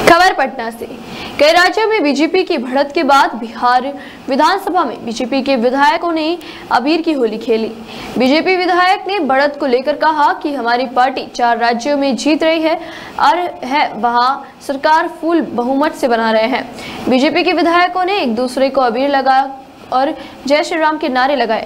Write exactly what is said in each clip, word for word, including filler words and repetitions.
खबर पटना से। कई राज्यों में बीजेपी की बढ़त के बाद बिहार विधानसभा में बीजेपी के विधायकों ने अबीर की होली खेली। बीजेपी विधायक ने बढ़त को लेकर कहा कि हमारी पार्टी चार राज्यों में जीत रही है और है वहां सरकार फुल बहुमत से बना रहे हैं। बीजेपी के विधायकों ने एक दूसरे को अबीर लगा और जय श्री राम के नारे लगाए।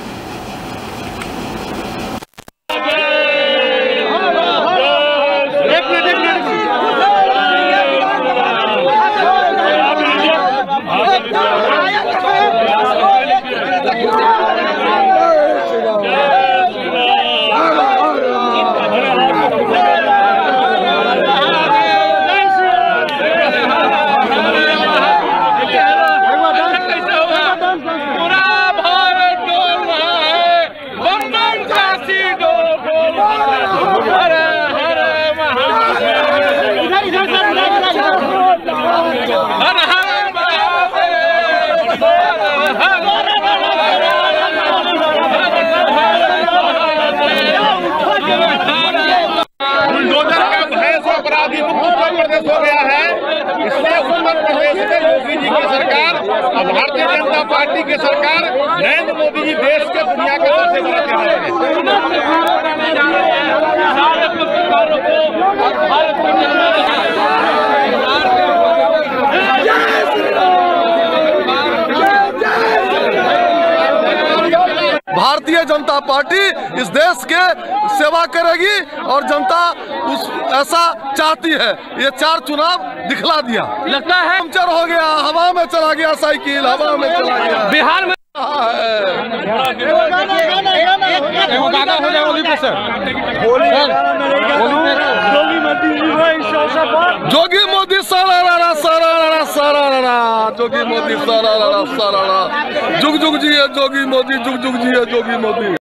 हो गया है, इसलिए उत्तर प्रदेश में योगी जी की सरकार और भारतीय जनता पार्टी की सरकार नरेंद्र मोदी जी देश के दुनिया के सबसे बड़े चेहरे हैं। भारतीय जनता पार्टी इस देश के सेवा करेगी और जनता उस ऐसा चाहती है। ये चार चुनाव दिखला दिया। लगता है पंचर हो गया, हवा में चला गया, साइकिल हवा में चला गया। बिहार में जोगी मोदी सारा रारा सारा रारा सारा रारा जोगी मोदी सारा रारा सारा रारा जुग जुग जी है जोगी मोदी, जुग जुग जी है जोगी मोदी।